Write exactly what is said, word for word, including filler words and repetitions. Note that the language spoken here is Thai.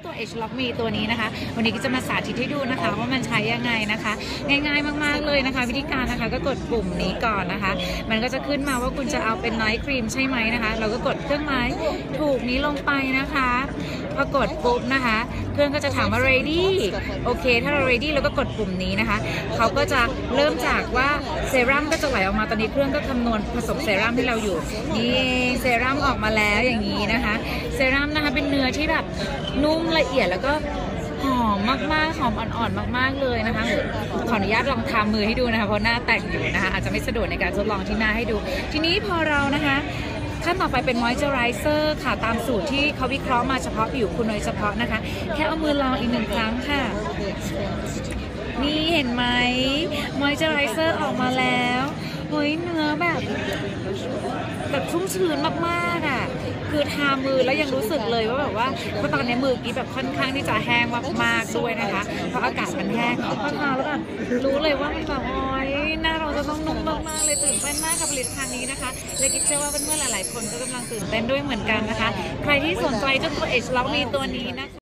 ตัว Age Lock Me ตัวนี้นะคะวันนี้ก็จะมาสาธิตให้ดูนะคะว่ามันใช้ยังไงนะคะง่ายๆมากๆเลยนะคะวิธีการนะคะก็กดปุ่มนี้ก่อนนะคะมันก็จะขึ้นมาว่าคุณจะเอาเป็นไนท์ครีมใช่ไหมนะคะเราก็กดเครื่องหมายถูกนี้ลงไปนะคะพอกดปุ๊บนะคะเครื่องก็จะถามว่า ready โอเคถ้าเรา ready เราก็กดปุ่มนี้นะคะเขาก็จะเริ่มจากว่าเซรั่มก็จะไหลออกมาตอนนี้เครื่องก็คำนวณผสมเซรั่มที่เราอยู่นี่เซรั่มออกมาแล้วอย่างนี้นะคะเซรั่มนะคะเป็นเนื้อที่แบบนุ่มละเอียดแล้วก็หอมมากๆหอมอ่อนๆมากๆเลยนะคะขออนุญาตลองทามือให้ดูนะคะเพราะหน้าแต่งอยู่นะคะอาจจะไม่สะดวกในการทดลองที่หน้าให้ดูทีนี้พอเรานะคะขั้นต่อไปเป็นมอยเจอไรเซอร์ค่ะตามสูตรที่เขาวิเคราะห์มาเฉพาะผิวคุณโดยเฉพาะนะคะแค่เอามือลองอีกหนึ่งครั้งค่ะนี่เห็นไหมมอยเจอไรเซอร์ออกมาแล้วเฮ้ยเนื้อแบบแบบชุ่มชื้นมากๆอ่ะคือทามือแล้วยังรู้สึกเลยว่าแบบว่าเพราะตอนนี้มือกี้แบบค่อนข้างที่จะแห้งมากๆด้วยนะคะเพราะอากาศมันแห้งพอทาแล้วแบบรู้เลยว่ามันแบบโอ๊ยหน้าเราจะต้องนุ่มมากๆเลยตื่นเต้นมากกับผลิตภัณฑ์นี้นะคะและกิ๊บเชื่อว่าเพื่อนๆหลายๆคนก็กำลังตื่นเต้นด้วยเหมือนกันนะคะใครที่สนใจเจ้าตัว Age Lock Me ตัวนี้นะคะ